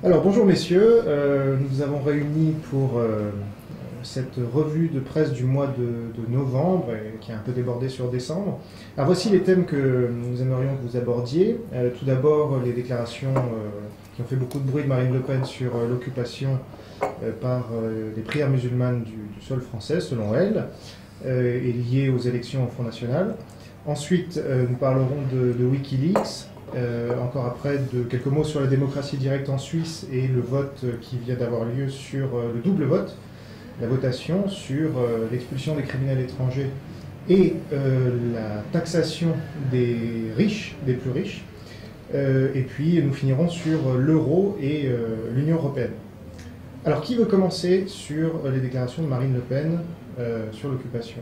Alors bonjour messieurs, nous vous avons réunis pour cette revue de presse du mois de novembre qui a un peu débordé sur décembre. Alors voici les thèmes que nous aimerions que vous abordiez. Tout d'abord les déclarations qui ont fait beaucoup de bruit de Marine Le Pen sur l'occupation par des prières musulmanes du sol français selon elle et liées aux élections au Front National. Ensuite nous parlerons de Wikileaks. Encore après, de quelques mots sur la démocratie directe en Suisse et le vote qui vient d'avoir lieu sur le double vote, la votation sur l'expulsion des criminels étrangers et la taxation des riches, des plus riches. Et puis nous finirons sur l'euro et l'Union européenne. Alors qui veut commencer sur les déclarations de Marine Le Pen sur l'occupation?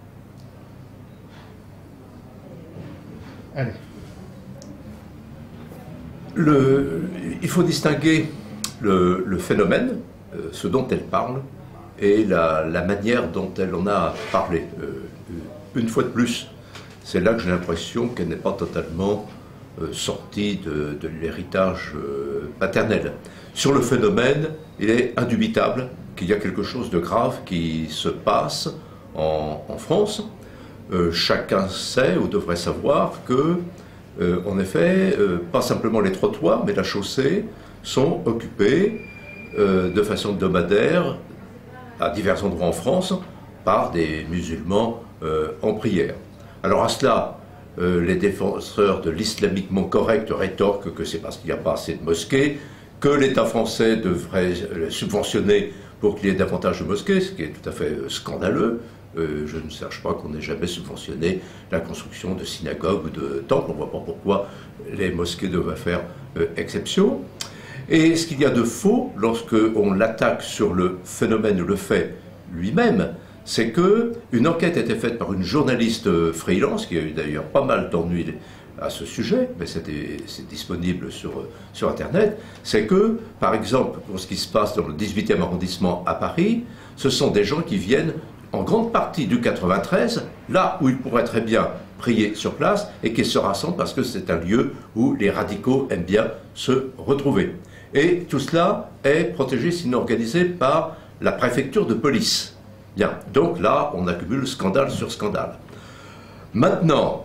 Allez. Il faut distinguer le phénomène, ce dont elle parle, et la manière dont elle en a parlé. Une fois de plus, c'est là que j'ai l'impression qu'elle n'est pas totalement sortie de l'héritage paternel. Sur le phénomène, il est indubitable qu'il y a quelque chose de grave qui se passe en France. Chacun sait ou devrait savoir que en effet, pas simplement les trottoirs, mais la chaussée sont occupés de façon hebdomadaire à divers endroits en France par des musulmans en prière. Alors à cela, les défenseurs de l'islamiquement correct rétorquent que c'est parce qu'il n'y a pas assez de mosquées, que l'État français devrait subventionner pour qu'il y ait davantage de mosquées, ce qui est tout à fait scandaleux. Je ne sache pas qu'on n'ait jamais subventionné la construction de synagogues ou de temples. On ne voit pas pourquoi les mosquées devraient faire exception. Et ce qu'il y a de faux lorsqu'on l'attaque sur le phénomène ou le fait lui-même, c'est qu'une enquête a été faite par une journaliste freelance, qui a eu d'ailleurs pas mal d'ennuis à ce sujet, mais c'est disponible sur Internet, c'est que, par exemple, pour ce qui se passe dans le 18e arrondissement à Paris, ce sont des gens qui viennent en grande partie du 93, là où ils pourraient très bien prier sur place, et qui se rassemblent parce que c'est un lieu où les radicaux aiment bien se retrouver. Et tout cela est protégé, sinon organisé, par la préfecture de police. Bien, donc là, on accumule scandale sur scandale. Maintenant,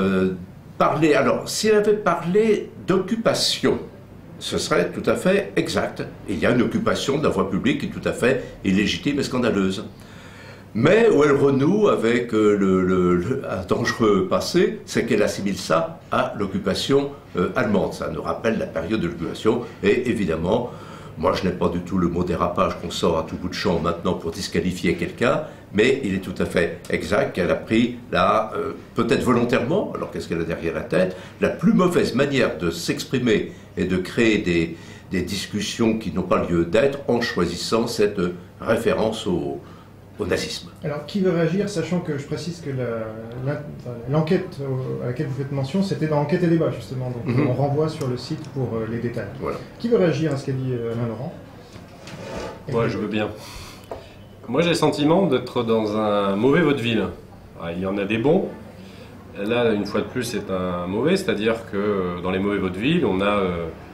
alors, si elle avait parlé d'occupation, ce serait tout à fait exact. Il y a une occupation de la voie publique qui est tout à fait illégitime et scandaleuse. Mais où elle renoue avec un dangereux passé, c'est qu'elle assimile ça à l'occupation allemande. Ça nous rappelle la période de l'occupation. Et évidemment, moi je n'ai pas du tout le mot dérapage qu'on sort à tout bout de champ maintenant pour disqualifier quelqu'un, mais il est tout à fait exact qu'elle a pris peut-être volontairement, alors qu'est-ce qu'elle a derrière la tête, la plus mauvaise manière de s'exprimer et de créer des discussions qui n'ont pas lieu d'être en choisissant cette référence au nazisme. Alors, qui veut réagir, sachant que je précise que l'enquête à laquelle vous faites mention, c'était dans Enquête et débat, justement, donc on renvoie sur le site pour les détails. Voilà. Qui veut réagir à ce qu'a dit Alain Laurent? Moi, je veux bien. Moi, j'ai le sentiment d'être dans un mauvais vaudeville. Il y en a des bons. Là, une fois de plus, c'est un mauvais, c'est-à-dire que dans les mauvais vaudevilles, on a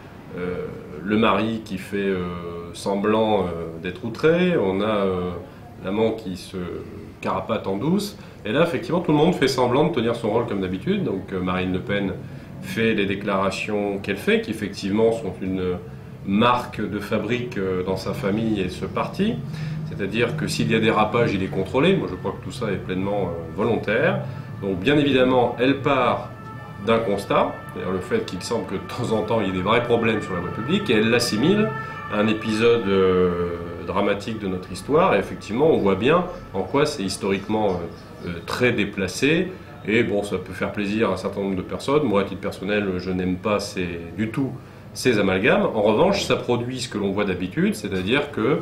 le mari qui fait semblant d'être outré, on a l'amant qui se carapate en douce, et là effectivement tout le monde fait semblant de tenir son rôle comme d'habitude. Donc Marine Le Pen fait les déclarations qu'elle fait, qui effectivement sont une marque de fabrique dans sa famille et ce parti, c'est-à-dire que s'il y a dérapage, il est contrôlé. Moi je crois que tout ça est pleinement volontaire. Donc bien évidemment elle part d'un constat, c'est-à-dire le fait qu'il semble que de temps en temps il y ait des vrais problèmes sur la voie publique, et elle l'assimile à un épisode dramatique de notre histoire. Et effectivement on voit bien en quoi c'est historiquement très déplacé, et bon, ça peut faire plaisir à un certain nombre de personnes. Moi à titre personnel je n'aime pas du tout ces amalgames. En revanche ça produit ce que l'on voit d'habitude, c'est-à-dire que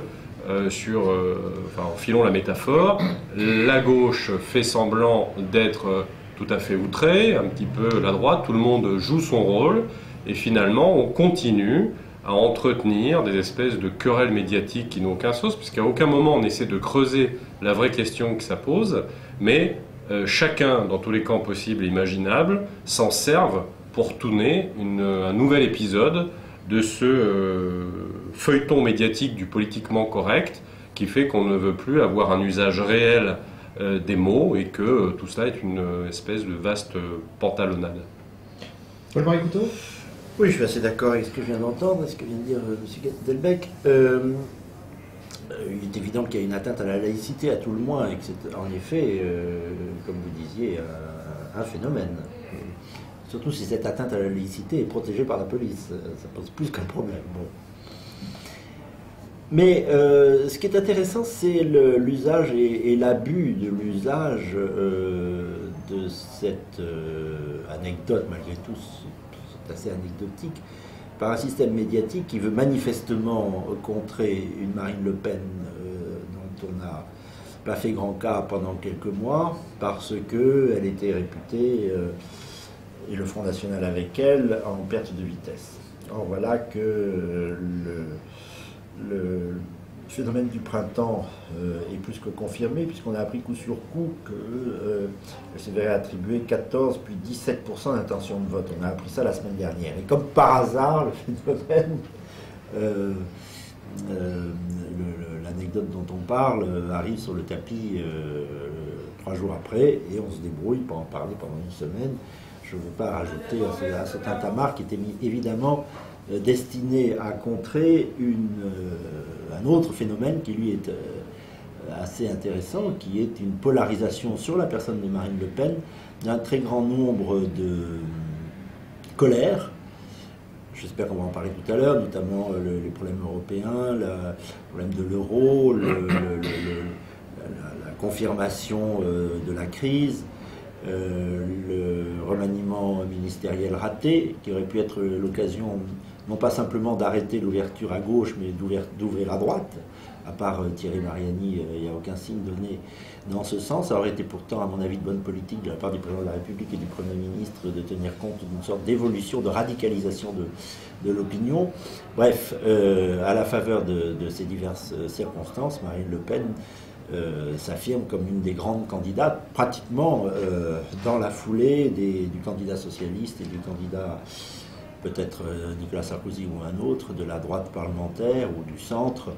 en filant la métaphore, la gauche fait semblant d'être tout à fait outrée, un petit peu la droite, tout le monde joue son rôle, et finalement on continue à entretenir des espèces de querelles médiatiques qui n'ont aucun sens, puisqu'à aucun moment on essaie de creuser la vraie question que ça pose, mais chacun, dans tous les camps possibles et imaginables, s'en servent pour tourner un nouvel épisode de ce feuilleton médiatique du politiquement correct qui fait qu'on ne veut plus avoir un usage réel des mots et que tout cela est une espèce de vaste pantalonnade. Paul-Marie Couteau ? Oui, je suis assez d'accord avec ce que je viens d'entendre, ce que vient de dire M. Delbecq. Il est évident qu'il y a une atteinte à la laïcité, à tout le moins, et que c'est en effet, comme vous disiez, un phénomène. Surtout si cette atteinte à la laïcité est protégée par la police. Ça pose plus qu'un problème. Bon. Mais ce qui est intéressant, c'est l'usage et l'abus de l'usage de cette anecdote, malgré tout, c'est assez anecdotique, par un système médiatique qui veut manifestement contrer une Marine Le Pen dont on n'a pas fait grand cas pendant quelques mois, parce qu'elle était réputée, et le Front National avec elle, en perte de vitesse. Or voilà que le phénomène du printemps est plus que confirmé, puisqu'on a appris coup sur coup qu'elle se verrait attribuer 14 puis 17% d'intention de vote. On a appris ça la semaine dernière. Et comme par hasard, le phénomène, l'anecdote dont on parle arrive sur le tapis 3 jours après, et on se débrouille pour en parler pendant une semaine. Je ne veux pas rajouter à ce tintamarre qui était évidemment destiné à contrer un autre phénomène qui lui est assez intéressant, qui est une polarisation sur la personne de Marine Le Pen d'un très grand nombre de colères. J'espère qu'on va en parler tout à l'heure, notamment les problèmes européens, le problème de l'euro, la confirmation de la crise, le remaniement ministériel raté, qui aurait pu être l'occasion non pas simplement d'arrêter l'ouverture à gauche, mais d'ouvrir à droite. À part Thierry Mariani, il n'y a aucun signe donné dans ce sens. Ça aurait été pourtant, à mon avis, de bonne politique de la part du président de la République et du Premier ministre de tenir compte d'une sorte d'évolution, de radicalisation de l'opinion. Bref, à la faveur de ces diverses circonstances, Marine Le Pen s'affirme comme une des grandes candidates, pratiquement dans la foulée du candidat socialiste et du candidat peut-être Nicolas Sarkozy ou un autre, de la droite parlementaire ou du centre.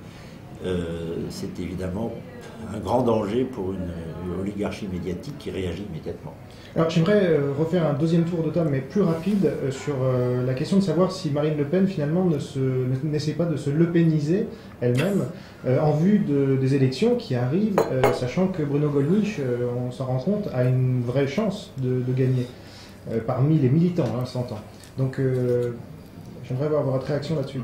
C'est évidemment un grand danger pour une oligarchie médiatique qui réagit immédiatement. Alors j'aimerais refaire un deuxième tour de table, mais plus rapide, sur la question de savoir si Marine Le Pen finalement n'essaie pas de se lepeniser elle-même en vue des élections qui arrivent, sachant que Bruno Gollnisch, on s'en rend compte, a une vraie chance de gagner parmi les militants, hein, s'entend. Donc j'aimerais avoir votre réaction là-dessus.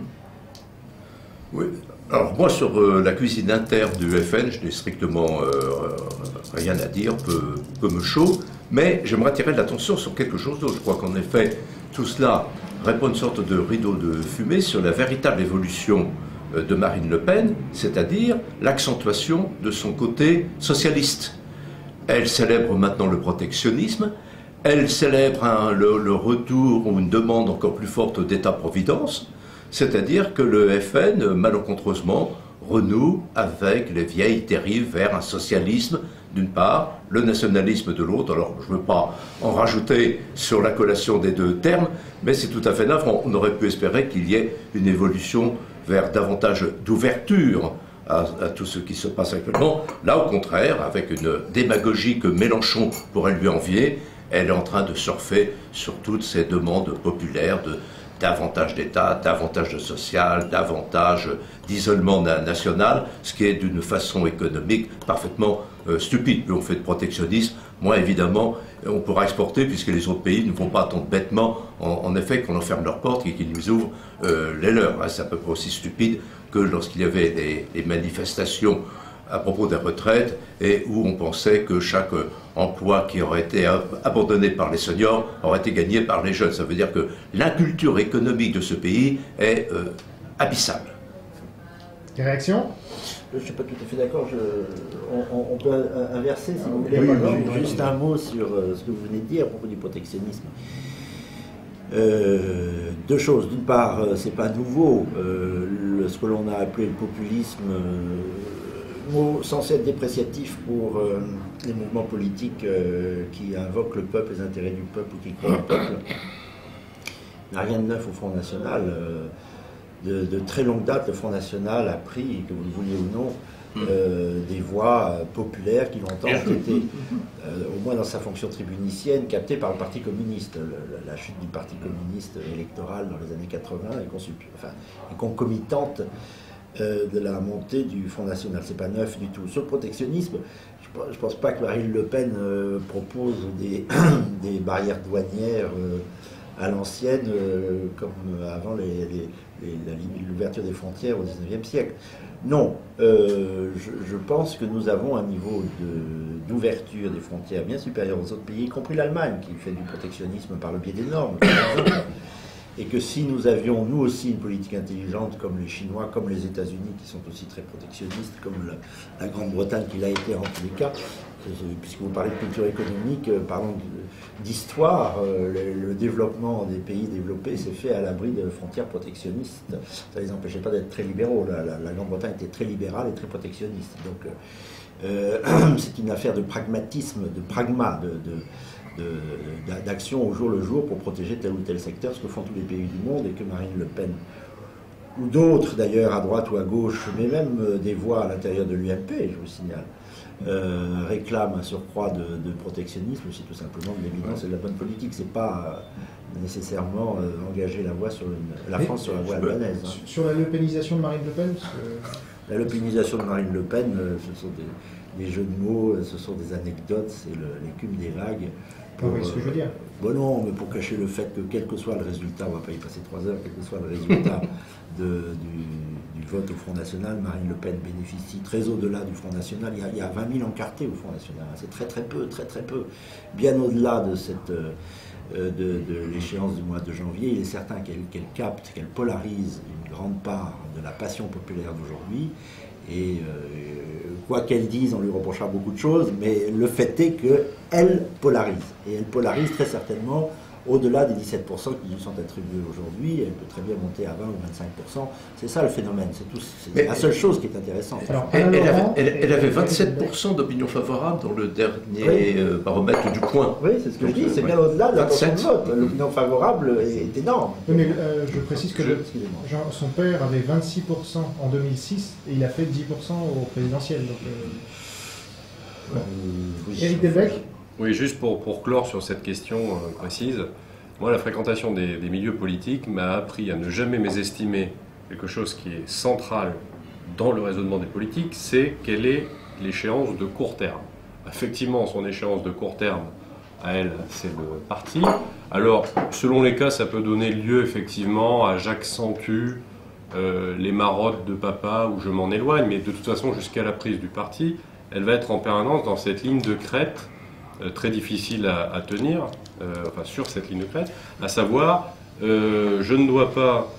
Oui. Alors moi sur la cuisine interne du FN, je n'ai strictement rien à dire, peu me chaud, mais j'aimerais attirer l'attention sur quelque chose d'autre. Je crois qu'en effet, tout cela répond à une sorte de rideau de fumée sur la véritable évolution de Marine Le Pen, c'est-à-dire l'accentuation de son côté socialiste. Elle célèbre maintenant le protectionnisme, elle célèbre le retour ou une demande encore plus forte d'État-providence, c'est-à-dire que le FN, malencontreusement, renoue avec les vieilles dérives vers un socialisme, d'une part, le nationalisme de l'autre. Alors, je ne veux pas en rajouter sur la collation des deux termes, mais c'est tout à fait navrant. On aurait pu espérer qu'il y ait une évolution vers davantage d'ouverture à tout ce qui se passe actuellement. Là, au contraire, avec une démagogie que Mélenchon pourrait lui envier, elle est en train de surfer sur toutes ces demandes populaires de davantage d'État, davantage de social, davantage d'isolement national, ce qui est d'une façon économique parfaitement stupide. Plus on fait de protectionnisme, moins évidemment on pourra exporter, puisque les autres pays ne vont pas attendre bêtement, en effet, qu'on en ferme leurs portes et qu'ils nous ouvrent les leurs. C'est à peu près aussi stupide que lorsqu'il y avait les manifestations à propos des retraites, et où on pensait que chaque emploi qui aurait été abandonné par les seniors aurait été gagné par les jeunes. Ça veut dire que l'inculture économique de ce pays est abyssale. Des réactions ? Je ne suis pas tout à fait d'accord. On peut inverser, si vous voulez. Oui, Juste un mot sur ce que vous venez de dire à propos du protectionnisme. Deux choses. D'une part, c'est pas nouveau. Ce que l'on a appelé le populisme, mot censé être dépréciatif pour les mouvements politiques qui invoquent le peuple, les intérêts du peuple ou qui croient au peuple, n'a rien de neuf au Front National. de très longue date, le Front National a pris, que vous le vouliez ou non, des voix populaires qui longtemps ont été, au moins dans sa fonction tribunicienne, captées par le Parti communiste. La chute du Parti communiste électoral dans les années 80 est concomitante de la montée du Front National. C'est pas neuf du tout. Sur le protectionnisme, je ne pense pas que Marine Le Pen propose des barrières douanières à l'ancienne, comme avant l'ouverture des frontières au XIXe siècle. Non, je pense que nous avons un niveau d'ouverture des frontières bien supérieur aux autres pays, y compris l'Allemagne, qui fait du protectionnisme par le biais des normes, par exemple. Et que si nous avions, nous aussi, une politique intelligente, comme les Chinois, comme les États-Unis, qui sont aussi très protectionnistes, comme la Grande-Bretagne, qui l'a été en tous les cas, puisque vous parlez de culture économique, parlons d'histoire, le développement des pays développés s'est fait à l'abri de frontières protectionnistes. Ça ne les empêchait pas d'être très libéraux. La Grande-Bretagne était très libérale et très protectionniste. Donc c'est une affaire de pragmatisme, de pragma, d'action au jour le jour pour protéger tel ou tel secteur, ce que font tous les pays du monde, et que Marine Le Pen, ou d'autres d'ailleurs, à droite ou à gauche, mais même des voix à l'intérieur de l'UMP, je vous signale, réclament un surcroît de protectionnisme, c'est tout simplement de l'évidence et de la bonne politique. C'est pas nécessairement engager la France sur la voie albanaise. Hein. Sur la lepénisation de Marine Le Pen La lepénisation de Marine Le Pen, ce sont des jeux de mots, ce sont des anecdotes, c'est l'écume des vagues. Vous voyez ce que je veux dire? Bon non, mais pour cacher le fait que quel que soit le résultat, on ne va pas y passer 3 heures, quel que soit le résultat du vote au Front National, Marine Le Pen bénéficie très au-delà du Front National. Il y a 20 000 encartés au Front National, c'est très très peu, très très peu. Bien au-delà de l'échéance du mois de janvier, il est certain qu'elle capte, qu'elle polarise une grande part de la passion populaire d'aujourd'hui. Et quoi qu'elle dise, on lui reprochera beaucoup de choses, mais le fait est qu'elle polarise. Et elle polarise très certainement au-delà des 17% qui lui sont attribués aujourd'hui. Elle peut très bien monter à 20 ou 25%. C'est ça le phénomène. C'est la seule chose qui est intéressante. Alors, elle avait 27% d'opinion favorable dans le dernier baromètre du Point. Oui, c'est ce que je dis. C'est bien au-delà de la portion de vote. L'opinion favorable est énorme. Oui, mais je précise que son père avait 26% en 2006 et il a fait 10% au présidentiel. Donc, Éric Delbecq. Oui, juste pour clore sur cette question précise, moi la fréquentation des milieux politiques m'a appris à ne jamais mésestimer quelque chose qui est central dans le raisonnement des politiques, c'est quelle est l'échéance de court terme. Effectivement, son échéance de court terme, à elle, c'est le parti. Alors, selon les cas, ça peut donner lieu effectivement à j'accentue les marottes de papa ou je m'en éloigne, mais de toute façon, jusqu'à la prise du parti, elle va être en permanence dans cette ligne de crête très difficile à tenir, enfin sur cette ligne de crête, à savoir, je ne dois pas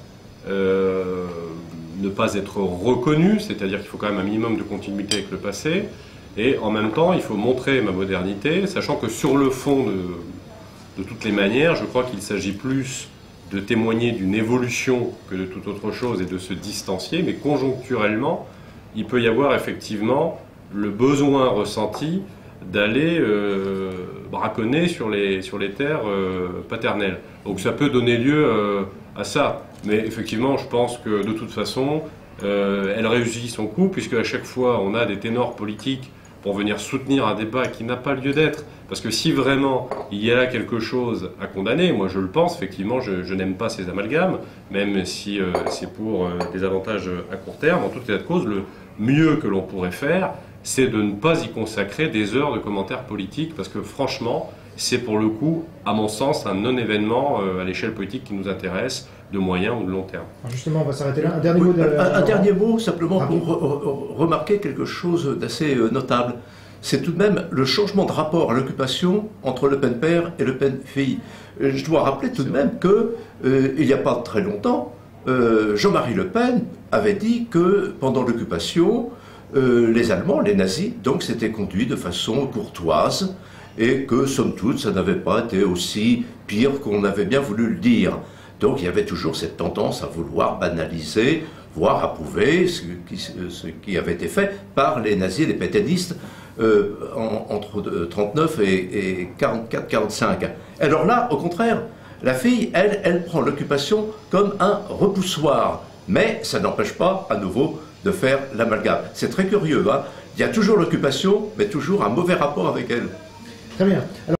ne pas être reconnu, c'est-à-dire qu'il faut quand même un minimum de continuité avec le passé, et en même temps, il faut montrer ma modernité, sachant que sur le fond de toutes les manières, je crois qu'il s'agit plus de témoigner d'une évolution que de toute autre chose et de se distancier, mais conjoncturellement, il peut y avoir effectivement le besoin ressenti d'aller braconner sur les terres paternelles. Donc ça peut donner lieu à ça. Mais effectivement, je pense que de toute façon, elle réussit son coup, puisque à chaque fois, on a des ténors politiques pour venir soutenir un débat qui n'a pas lieu d'être. Parce que si vraiment il y a là quelque chose à condamner, moi je le pense, effectivement, je n'aime pas ces amalgames, même si c'est pour des avantages à court terme. En tout état de cause, le mieux que l'on pourrait faire, c'est de ne pas y consacrer des heures de commentaires politiques, parce que franchement, c'est pour le coup, à mon sens, un non-événement à l'échelle politique qui nous intéresse, de moyen ou de long terme. Alors justement, on va s'arrêter là. Un dernier mot un dernier mot, simplement pour remarquer quelque chose d'assez notable. C'est tout de même le changement de rapport à l'occupation entre Le Pen père et Le Pen fille. Je dois rappeler tout de même qu'il n'y a pas très longtemps, Jean-Marie Le Pen avait dit que pendant l'occupation, les Allemands, les nazis, donc s'étaient conduits de façon courtoise et que, somme toute, ça n'avait pas été aussi pire qu'on avait bien voulu le dire. Donc il y avait toujours cette tendance à vouloir banaliser, voire approuver ce qui avait été fait par les nazis et les pétainistes entre 1939 et 1944-1945. Alors là, au contraire, la fille, elle prend l'occupation comme un repoussoir. Mais ça n'empêche pas, à nouveau, de faire l'amalgame. C'est très curieux, hein. Il y a toujours l'occupation, mais toujours un mauvais rapport avec elle. Très bien. Alors,